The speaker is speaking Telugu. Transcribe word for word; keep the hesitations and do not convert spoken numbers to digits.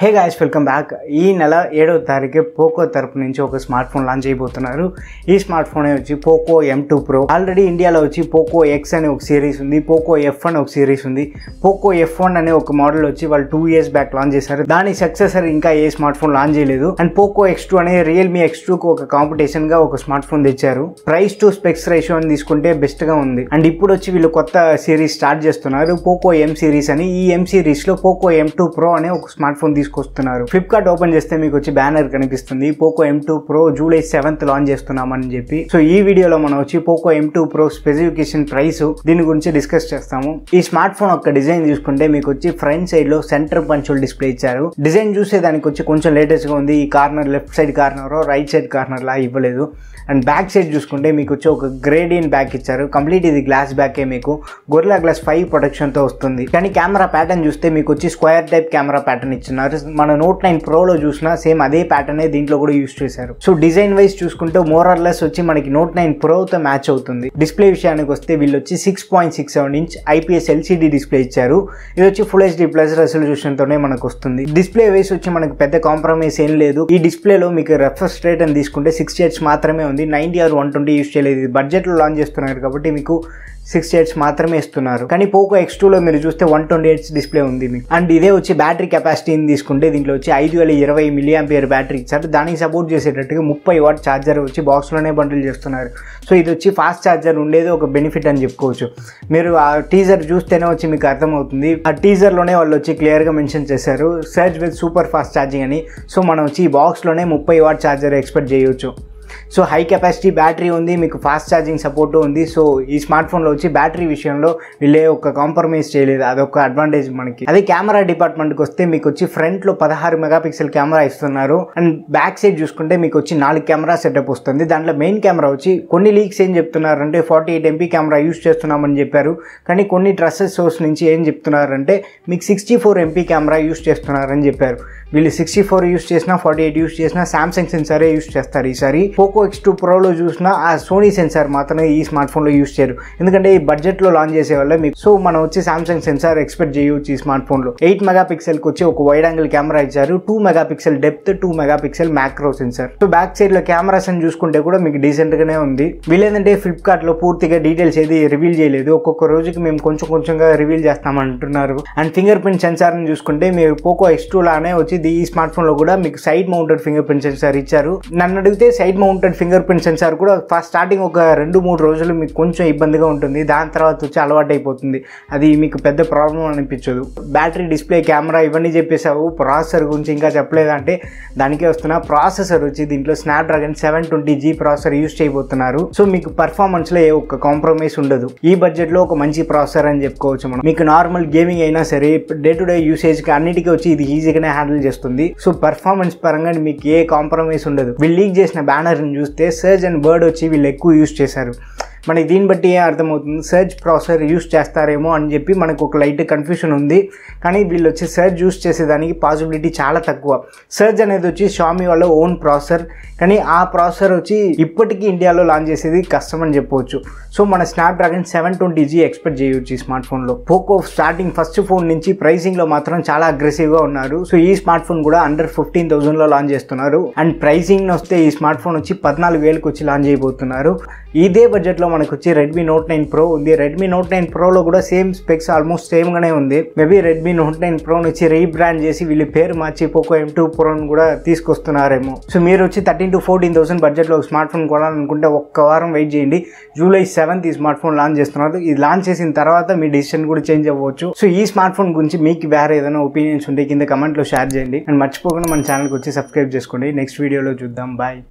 Hey guys welcome back. ఈ నెల ఏడవ తారీఖు పోకో తరపు నుంచి ఒక స్మార్ట్ ఫోన్ లాంచ్ అయిపోతున్నారు. ఈ స్మార్ట్ ఫోన్ వచ్చి పోకో ఎం టూ ప్రో. ఆల్రెడీ ఇండియాలో వచ్చి పోకో ఎక్స్ అనే ఒక సిరీస్ ఉంది, పోకో ఎఫ్ అని ఒక సిరీస్ ఉంది. పోకో ఎఫ్ వన్ అనే ఒక మోడల్ వచ్చి వాళ్ళు టూ ఇయర్స్ బ్యాక్ లాంచ్ చేశారు. దాని సక్సెసర్ ఇంకా ఏ స్మార్ట్ ఫోన్ లాంచ్ చేయలేదు. అండ్ పోకో ఎక్స్ టూ అనే రియల్మీ ఎక్స్ టూ కు ఒక కాంపిటీషన్ గా ఒక స్మార్ట్ ఫోన్ తెచ్చారు. ప్రైస్ టు స్పెక్స్ రేషియో అని తీసుకుంటే బెస్ట్ గా ఉంది. అండ్ ఇప్పుడు వచ్చి వీళ్ళు కొత్త సిరీస్ స్టార్ట్ చేస్తున్నారు, పోకో ఎం సిరీస్ అని. ఈ ఎం సిరీస్ లో పోకో ఎం టూ ప్రో అనే ఒక స్మార్ట్ ఫోన్ తీసుకొస్తున్నారు. ఫ్లిప్కార్ట్ ఓపెన్ చేస్తే మీకు వచ్చి బ్యానర్ కనిపిస్తుంది, పోకో ఎం two pro July seventh launch చేస్తున్నామని చెప్పి. సో ఈ వీడియోలో మనం వచ్చి పోకో ఎం టూ ప్రో స్పెసిఫికేషన్, ప్రైస్, దీని గురించి డిస్కస్ చేస్తాము. ఈ స్మార్ట్ ఫోన్ యొక్క డిజైన్ చూసుకుంటే మీకు వచ్చి ఫ్రంట్ సైడ్ లో సెంటర్ పంచువల్ డిస్ప్లే ఇచ్చారు. డిజైన్ చూసే దానికి వచ్చి కొంచెం లేటెస్ట్ గా ఉంది. ఈ corner left side corner, right side corner లా ఇవ్వలేదు. అండ్ బ్యాక్ సైడ్ చూసుకుంటే మీకు వచ్చి ఒక గ్రేడియన్ బ్యాక్ ఇచ్చారు. కంప్లీట్ ఇది గ్లాస్ బ్యాకే, మీకు గొరిల్లా గ్లాస్ ఫైవ్ ప్రొటెక్షన్ తో వస్తుంది. కానీ కెమెరా ప్యాటర్న్ చూస్తే మీకు వచ్చి స్క్వేర్ టైప్ కెమెరా ప్యాటర్న్ ఇచ్చినారు. మన నోట్ నైన్ ప్రోలో చూసినా సేమ్ అదే ప్యాటర్న్ దీంట్లో కూడా యూస్ చేశారు. సో డిజైన్ వైజ్ చూసుకుంటే మోర్ ఆర్ లెస్ వచ్చి మనకి నోట్ నైన్ ప్రోతో మ్యాచ్ అవుతుంది. డిస్ప్లే విషయానికి వస్తే వీళ్ళు వచ్చి six point six seven inch IPS LCD display ఇచ్చారు. ఇది వచ్చి ఫుల్ హెచ్డీ ప్లస్ రెజల్యూషన్ తోనే మనకు వస్తుంది. డిస్ప్లే వైజ్ వచ్చి మనకి పెద్ద కాంప్రమైజ్ ఏం లేదు. ఈ డిస్ప్లేలో మీకు రిఫ్రెష్ రేట్ అని తీసుకుంటే సిక్స్టీ హెర్ట్జ్ మాత్రమే ఉంది. Ninety or one twenty use చేయలేదు. ఇది బడ్జెట్ లో లాంచ్ చేస్తున్నారు కాబట్టి మీకు సిక్స్టీ హెర్ట్జ్ మాత్రమే ఇస్తున్నారు. కానీ పోకో ఎక్స్ టూ లో మీరు చూస్తే వన్ ట్వంటీ హెర్ట్జ్ డిస్ప్లే ఉంది మీకు. అండ్ ఇదే వచ్చి బ్యాటరీ కెపాసిటీని తీసుకుంటే దీంట్లో వచ్చి ఐదు వేల ఇరవై మిల్లీ ఆంపియర్ బ్యాటరీ ఇచ్చారు. దానికి సపోర్ట్ చేసేటట్టుగా ముప్పై వాట్ ఛార్జర్ వచ్చి బాక్స్ లోనే బండిల్ చేస్తున్నారు. సో ఇది వచ్చి ఫాస్ట్ ఛార్జర్ ఉండేది ఒక బెనిఫిట్ అని చెప్పుకోవచ్చు. మీరు ఆ టీజర్ చూస్తేనే వచ్చి మీకు అర్థమవుతుంది. ఆ టీజర్ లోనే వాళ్ళు వచ్చి క్లియర్ గా మెన్షన్ చేశారు, search with super fast charging అని. సో మనం వచ్చి ఈ బాక్స్ లోనే ముప్పై వాట్ ఛార్జర్ ఎక్స్పెక్ట్ చేయొచ్చు. సో హై కెపాసిటీ బ్యాటరీ ఉంది, మీకు ఫాస్ట్ ఛార్జింగ్ సపోర్ట్ ఉంది. సో ఈ స్మార్ట్ ఫోన్లో వచ్చి బ్యాటరీ విషయంలో వీళ్ళే ఒక కాంప్రమైజ్ చేయలేదు, అదొక అడ్వాంటేజ్ మనకి. అదే కెమెరా డిపార్ట్మెంట్కి వస్తే మీకు వచ్చి ఫ్రంట్ లో పదహారు మెగాపిక్సెల్ కెమెరా ఇస్తున్నారు. అండ్ బ్యాక్ సైడ్ చూసుకుంటే మీకు వచ్చి నాలుగు కెమెరా సెటప్ వస్తుంది. దాంట్లో మెయిన్ కెమెరా వచ్చి కొన్ని లీక్స్ ఏం చెప్తున్నారంటే forty eight MP camera use చేస్తున్నామని చెప్పారు. కానీ కొన్ని ట్రస్టెడ్ సోర్స్ నుంచి ఏం చెప్తున్నారంటే మీకు sixty four MP camera use చేస్తున్నారని చెప్పారు. వీళ్ళు సిక్స్టీ ఫోర్ యూస్ చేసినా ఫార్టీ ఎయిట్ యూస్ చేసినా సామ్సంగ్ సెన్సారే యూస్ చేస్తారు ఈసారి. పోకో ఎక్స్ టూ ప్రోలో చూసినా ఆ సోనీ సెన్సార్ మాత్రమే ఈ స్మార్ట్ ఫోన్లో యూస్ చేయరు, ఎందుకంటే ఈ బడ్జెట్లో లాంచ్ చేసే వల్ల మీకు. సో మనం వచ్చి సామ్సంగ్ సెన్సార్ ఎక్స్పెక్ట్ చేయవచ్చు ఈ స్మార్ట్ ఫోన్లో. ఎయిట్ మెగా పిక్సెల్కి వచ్చి ఒక వైడ్ యాంగిల్ కెమెరా ఇచ్చారు, two mega pixel depth, two mega pixel macro sensor. So back side లో కెమెరాస్ అని చూసుకుంటే కూడా మీకు డీసెంట్ గానే ఉంది. వీళ్ళేంటంటే ఫ్లిప్కార్ట్ లో పూర్తిగా డీటెయిల్స్ ఏది రివీల్ చేయలేదు, ఒక్కొక్క రోజుకి మేము కొంచెం కొంచెంగా రివీల్ చేస్తామంటున్నారు. అండ్ ఫింగర్ ప్రింట్ సెన్సార్ ని చూసుకుంటే మీరు పోకో ఎక్స్ టూ లానే వచ్చి ఈ స్మార్ట్ ఫోన్ లో కూడా మీకు side mounted finger print sensor ఇచ్చారు. నన్ను అడిగితే side mounted finger print sensor కూడా ఫస్ట్ స్టార్టింగ్ ఒక రెండు మూడు రోజులు మీకు కొంచెం ఇబ్బందిగా ఉంటుంది, దాని తర్వాత వచ్చి అలవాటు అయిపోతుంది. అది మీకు పెద్ద ప్రాబ్లం అనిపించదు. బ్యాటరీ, డిస్ప్లే, కెమెరా ఇవన్నీ చెప్పేసావు. ప్రాసెసర్ గురించి ఇంకా చెప్పలేదంటే దానికే వస్తున్నా. ప్రాసెసర్ వచ్చి దీంట్లో Snapdragon seven twenty G processor use చేయబోతున్నారు. సో మీకు పర్ఫార్మెన్స్ లో ఏ ఒక్క కాంప్రమైజ్ ఉండదు. ఈ బడ్జెట్ లో ఒక మంచి ప్రాసెసర్ అని చెప్పుకోవచ్చు మనం. మీకు నార్మల్ గేమింగ్ అయినా సరే, డే టు డే యూసేజ్ కి అన్నిటికీ వచ్చి ఇది ఈజీగానే హ్యాండిల్ చేస్తుంది. సో పర్ఫార్మెన్స్ పరంగా మీకు ఏ కాంప్రమైజ్ ఉండదు. వీళ్ళు లీక్ చేసిన బ్యానర్ ని చూస్తే సర్చ్ అండ్ వర్డ్ వచ్చి వీళ్ళు ఎక్కువ యూస్ చేశారు. మనకి దీన్ని బట్టి ఏం అర్థమవుతుంది, సర్చ్ ప్రాసెసర్ యూస్ చేస్తారేమో అని చెప్పి మనకు ఒక లైట్ కన్ఫ్యూషన్ ఉంది. కానీ వీళ్ళు వచ్చి సర్చ్ యూస్ చేసేదానికి పాసిబిలిటీ చాలా తక్కువ. సర్చ్ అనేది వచ్చి xiaomi వాళ్ళ ఓన్ ప్రాసెసర్, కానీ ఆ ప్రాసెసర్ వచ్చి ఇప్పటికీ ఇండియాలో లాంచ్ చేసేది కష్టం అని చెప్పవచ్చు. సో మన Snapdragon seven twenty G expect చేయొచ్చు ఈ స్మార్ట్ ఫోన్లో. పోకో స్టార్టింగ్ ఫస్ట్ ఫోన్ నుంచి ప్రైసింగ్లో మాత్రం చాలా అగ్రెసివ్గా ఉన్నారు. సో ఈ స్మార్ట్ ఫోన్ కూడా అండర్ ఫిఫ్టీన్ థౌసండ్లో లాంచ్ చేస్తున్నారు. అండ్ ప్రైసింగ్ వస్తే ఈ స్మార్ట్ ఫోన్ వచ్చి పద్నాలుగు వేలకు వచ్చి లాంచ్ అయిపోతున్నారు. ఇదే బడ్జెట్లో మనకు వచ్చి రెడ్మీ నోట్ నైన్ ప్రో ఉంది. రెడ్మీ నోట్ నైన్ ప్రోలో కూడా సేమ్ స్పెక్స్ ఆల్మోస్ట్ సేమ్ గానే ఉంది. Maybe Redmi Note nine pro నుంచి రీబ్రాండ్ చేసి వీళ్ళు పేరు మార్చి పోకో ఎం టూ ప్రోని కూడా తీసుకొస్తున్నారేమో. సో మీరు వచ్చి థర్టీన్ టు ఫోర్టీన్ థౌసండ్ బడ్జెట్లో ఒక స్మార్ట్ ఫోన్ కొనాలనుకుంటే ఒక్క వారం వెయిట్ చేయండి. జూలై సెవెంత్ ఈ స్మార్ట్ ఫోన్ లాంచ్ చేస్తున్నారు. ఇది లాంచ్ చేసిన తర్వాత మీ డిసిషన్ కూడా చేంజ్ అవ్వచ్చు. సో ఈ స్మార్ట్ ఫోన్ గురించి మీకు వేరే ఏదైనా ఒపీనియన్స్ ఉంటే కింద కమెంట్లో షేర్ చేయండి. అండ్ మర్చిపోకుండా మన ఛానల్కి వచ్చి సబ్స్క్రైబ్ చేసుకోండి. నెక్స్ట్ వీడియోలో చూద్దాం. బాయ్.